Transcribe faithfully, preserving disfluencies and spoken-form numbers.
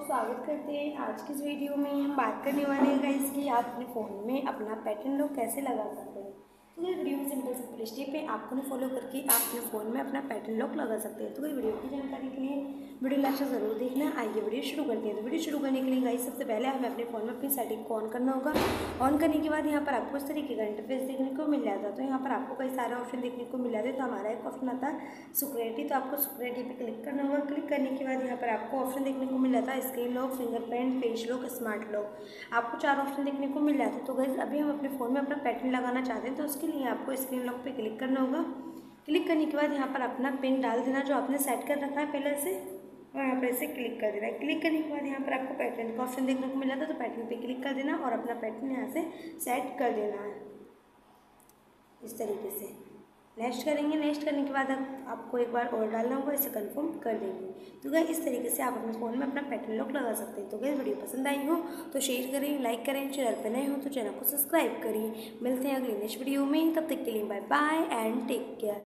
स्वागत करते हैं। आज की इस वीडियो में हम बात करने वाले हैं गाइस कि आप अपने फ़ोन में अपना पैटर्न लॉक कैसे लगा सकते हैं। तो ये वीडियो में सिंपल सिंपल स्टेप है, आपको ना फॉलो करके आप अपने फ़ोन में अपना पैटर्न लॉक लगा सकते हैं। तो कोई वीडियो की जानकारी के लिए वीडियो लास्ट तक ज़रूर देखना। आइए वीडियो शुरू करते हैं। तो वीडियो शुरू करने के लिए गाइस सबसे पहले हमें अपने फ़ोन में अपनी सेटिंग को ऑन करना होगा। ऑन करने के बाद यहाँ पर आपको इस तरीके का इंटरफेस देखने को मिल जाता है। तो यहाँ पर आपको कई सारे ऑप्शन देखने को मिल जाते हैं। तो हमारा एक ऑप्शन आता है सिक्योरिटी, तो आपको सिक्योरिटी पे क्लिक करना होगा। क्लिक करने के बाद यहाँ पर आपको ऑप्शन देखने को मिल जाता है screen lock, fingerprint, face lock, smart lock. आपको चार ऑप्शन देखने को मिल जाते हैं। तो गाइस अभी हम अपने फ़ोन में अपना पैटर्न लगाना चाहते हैं, तो उसके लिए आपको स्क्रीन लॉक पे क्लिक करना होगा। क्लिक करने के बाद यहाँ पर अपना पिन डाल देना जो आपने सेट कर रखा है पहले से, और यहाँ पर इसे क्लिक कर देना है। क्लिक करने के बाद यहाँ पर आपको पैटर्न का ऑप्शन देखने को मिल जाता है। तो पैटर्न पे क्लिक कर देना और अपना पैटर्न यहाँ से सेट कर देना है इस तरीके से। नेक्स्ट करेंगे। नेक्स्ट करने के बाद आप, आपको एक बार और डालना होगा, इसे कंफर्म कर देंगे। तो गाइस इस तरीके से आप अपने फ़ोन में अपना पैटर्न लॉक लगा सकते हैं। तो गाइस वीडियो पसंद आई हो तो शेयर करें, लाइक करें, चैनल पर नए हो तो चैनल को सब्सक्राइब करें। मिलते हैं अगले नेक्स्ट वीडियो में, तब तक के लिए bye bye and take care.